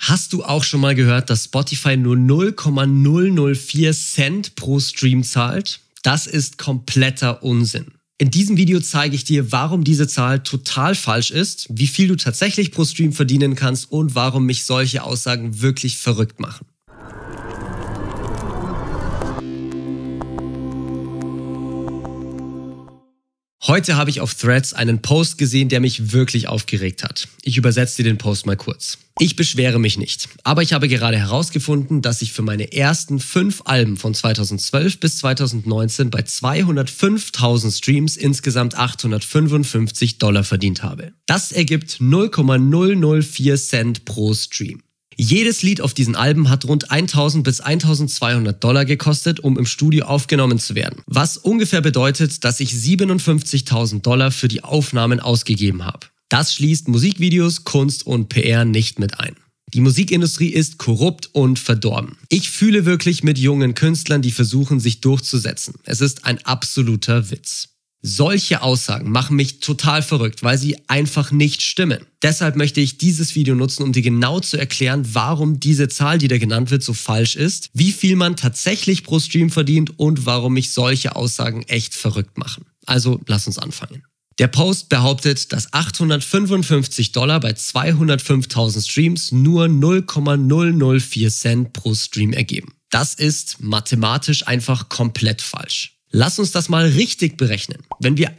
Hast du auch schon mal gehört, dass Spotify nur 0,004 Cent pro Stream zahlt? Das ist kompletter Unsinn. In diesem Video zeige ich dir, warum diese Zahl total falsch ist, wie viel du tatsächlich pro Stream verdienen kannst und warum mich solche Aussagen wirklich verrückt machen. Heute habe ich auf Threads einen Post gesehen, der mich wirklich aufgeregt hat. Ich übersetze dir den Post mal kurz. Ich beschwere mich nicht, aber ich habe gerade herausgefunden, dass ich für meine ersten 5 Alben von 2012 bis 2019 bei 205.000 Streams insgesamt $855 verdient habe. Das ergibt 0,004 Cent pro Stream. Jedes Lied auf diesen Alben hat rund 1.000 bis 1.200 $ gekostet, um im Studio aufgenommen zu werden. Was ungefähr bedeutet, dass ich 57.000 $ für die Aufnahmen ausgegeben habe. Das schließt Musikvideos, Kunst und PR nicht mit ein. Die Musikindustrie ist korrupt und verdorben. Ich fühle wirklich mit jungen Künstlern, die versuchen, sich durchzusetzen. Es ist ein absoluter Witz. Solche Aussagen machen mich total verrückt, weil sie einfach nicht stimmen. Deshalb möchte ich dieses Video nutzen, um dir genau zu erklären, warum diese Zahl, die da genannt wird, so falsch ist, wie viel man tatsächlich pro Stream verdient und warum mich solche Aussagen echt verrückt machen. Also lass uns anfangen. Der Post behauptet, dass $855 bei 205.000 Streams nur 0,004 Cent pro Stream ergeben. Das ist mathematisch einfach komplett falsch. Lass uns das mal richtig berechnen. Wenn wir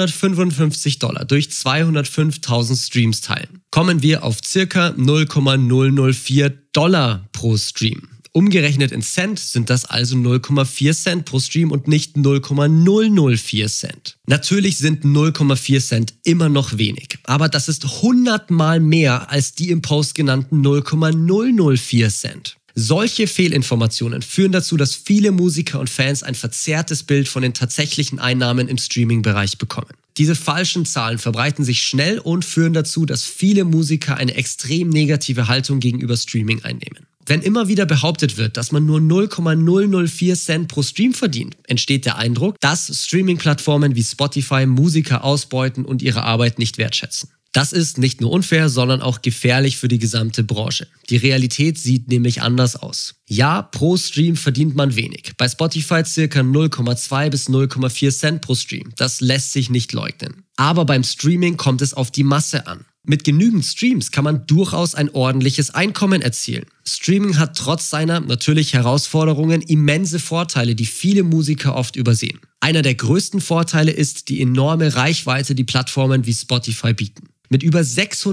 $855 durch 205.000 Streams teilen, kommen wir auf ca. 0,004 $ pro Stream. Umgerechnet in Cent sind das also 0,4 Cent pro Stream und nicht 0,004 Cent. Natürlich sind 0,4 Cent immer noch wenig, aber das ist 100-mal mehr als die im Post genannten 0,004 Cent. Solche Fehlinformationen führen dazu, dass viele Musiker und Fans ein verzerrtes Bild von den tatsächlichen Einnahmen im Streaming-Bereich bekommen. Diese falschen Zahlen verbreiten sich schnell und führen dazu, dass viele Musiker eine extrem negative Haltung gegenüber Streaming einnehmen. Wenn immer wieder behauptet wird, dass man nur 0,004 Cent pro Stream verdient, entsteht der Eindruck, dass Streaming-Plattformen wie Spotify Musiker ausbeuten und ihre Arbeit nicht wertschätzen. Das ist nicht nur unfair, sondern auch gefährlich für die gesamte Branche. Die Realität sieht nämlich anders aus. Ja, pro Stream verdient man wenig. Bei Spotify ca. 0,2 bis 0,4 Cent pro Stream. Das lässt sich nicht leugnen. Aber beim Streaming kommt es auf die Masse an. Mit genügend Streams kann man durchaus ein ordentliches Einkommen erzielen. Streaming hat trotz seiner natürlich Herausforderungen immense Vorteile, die viele Musiker oft übersehen. Einer der größten Vorteile ist die enorme Reichweite, die Plattformen wie Spotify bieten. Mit über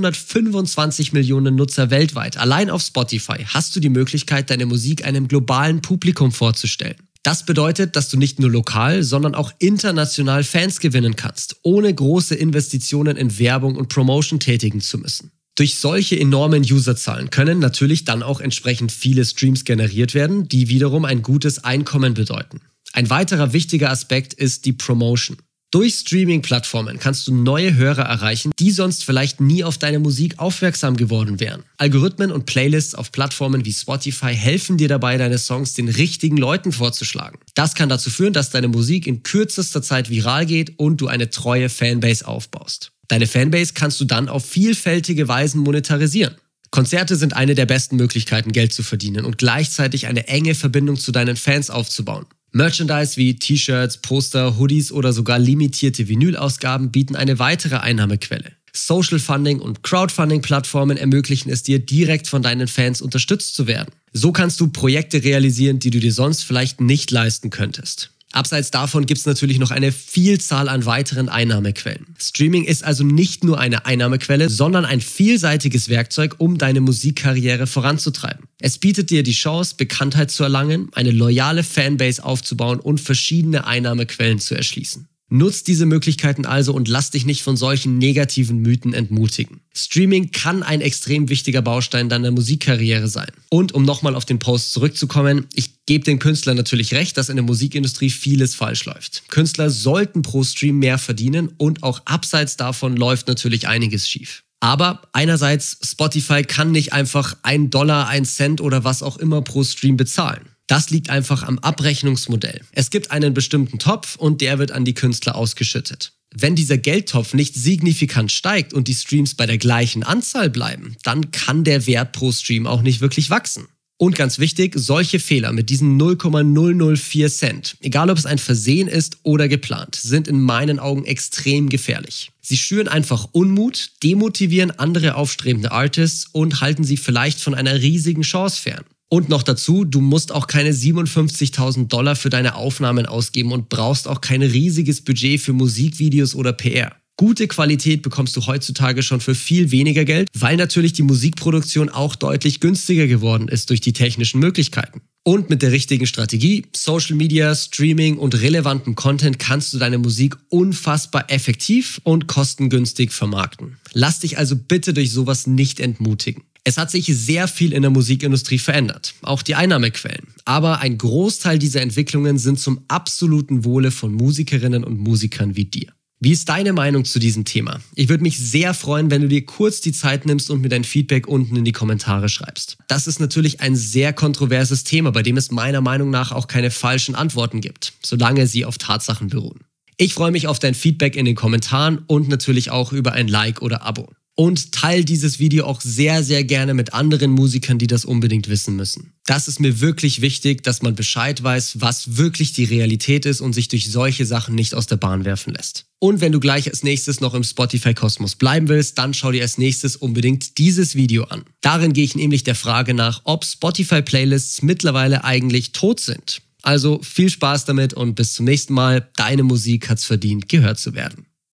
625 Millionen Nutzer weltweit, allein auf Spotify, hast du die Möglichkeit, deine Musik einem globalen Publikum vorzustellen. Das bedeutet, dass du nicht nur lokal, sondern auch international Fans gewinnen kannst, ohne große Investitionen in Werbung und Promotion tätigen zu müssen. Durch solche enormen Userzahlen können natürlich dann auch entsprechend viele Streams generiert werden, die wiederum ein gutes Einkommen bedeuten. Ein weiterer wichtiger Aspekt ist die Promotion. Durch Streaming-Plattformen kannst du neue Hörer erreichen, die sonst vielleicht nie auf deine Musik aufmerksam geworden wären. Algorithmen und Playlists auf Plattformen wie Spotify helfen dir dabei, deine Songs den richtigen Leuten vorzuschlagen. Das kann dazu führen, dass deine Musik in kürzester Zeit viral geht und du eine treue Fanbase aufbaust. Deine Fanbase kannst du dann auf vielfältige Weisen monetarisieren. Konzerte sind eine der besten Möglichkeiten, Geld zu verdienen und gleichzeitig eine enge Verbindung zu deinen Fans aufzubauen. Merchandise wie T-Shirts, Poster, Hoodies oder sogar limitierte Vinylausgaben bieten eine weitere Einnahmequelle. Social Funding und Crowdfunding-Plattformen ermöglichen es dir, direkt von deinen Fans unterstützt zu werden. So kannst du Projekte realisieren, die du dir sonst vielleicht nicht leisten könntest. Abseits davon gibt es natürlich noch eine Vielzahl an weiteren Einnahmequellen. Streaming ist also nicht nur eine Einnahmequelle, sondern ein vielseitiges Werkzeug, um deine Musikkarriere voranzutreiben. Es bietet dir die Chance, Bekanntheit zu erlangen, eine loyale Fanbase aufzubauen und verschiedene Einnahmequellen zu erschließen. Nutz diese Möglichkeiten also und lass dich nicht von solchen negativen Mythen entmutigen. Streaming kann ein extrem wichtiger Baustein deiner Musikkarriere sein. Und um nochmal auf den Post zurückzukommen, ich gebe den Künstlern natürlich recht, dass in der Musikindustrie vieles falsch läuft. Künstler sollten pro Stream mehr verdienen und auch abseits davon läuft natürlich einiges schief. Aber einerseits, Spotify kann nicht einfach $1, 1 Cent oder was auch immer pro Stream bezahlen. Das liegt einfach am Abrechnungsmodell. Es gibt einen bestimmten Topf und der wird an die Künstler ausgeschüttet. Wenn dieser Geldtopf nicht signifikant steigt und die Streams bei der gleichen Anzahl bleiben, dann kann der Wert pro Stream auch nicht wirklich wachsen. Und ganz wichtig, solche Fehler mit diesen 0,004 Cent, egal ob es ein Versehen ist oder geplant, sind in meinen Augen extrem gefährlich. Sie schüren einfach Unmut, demotivieren andere aufstrebende Artists und halten sie vielleicht von einer riesigen Chance fern. Und noch dazu, du musst auch keine $57.000 für deine Aufnahmen ausgeben und brauchst auch kein riesiges Budget für Musikvideos oder PR. Gute Qualität bekommst du heutzutage schon für viel weniger Geld, weil natürlich die Musikproduktion auch deutlich günstiger geworden ist durch die technischen Möglichkeiten. Und mit der richtigen Strategie, Social Media, Streaming und relevantem Content kannst du deine Musik unfassbar effektiv und kostengünstig vermarkten. Lass dich also bitte durch sowas nicht entmutigen. Es hat sich sehr viel in der Musikindustrie verändert, auch die Einnahmequellen. Aber ein Großteil dieser Entwicklungen sind zum absoluten Wohle von Musikerinnen und Musikern wie dir. Wie ist deine Meinung zu diesem Thema? Ich würde mich sehr freuen, wenn du dir kurz die Zeit nimmst und mir dein Feedback unten in die Kommentare schreibst. Das ist natürlich ein sehr kontroverses Thema, bei dem es meiner Meinung nach auch keine falschen Antworten gibt, solange sie auf Tatsachen beruhen. Ich freue mich auf dein Feedback in den Kommentaren und natürlich auch über ein Like oder Abo. Und teile dieses Video auch sehr, sehr gerne mit anderen Musikern, die das unbedingt wissen müssen. Das ist mir wirklich wichtig, dass man Bescheid weiß, was wirklich die Realität ist und sich durch solche Sachen nicht aus der Bahn werfen lässt. Und wenn du gleich als nächstes noch im Spotify-Kosmos bleiben willst, dann schau dir als nächstes unbedingt dieses Video an. Darin gehe ich nämlich der Frage nach, ob Spotify-Playlists mittlerweile eigentlich tot sind. Also viel Spaß damit und bis zum nächsten Mal. Deine Musik hat's verdient, gehört zu werden.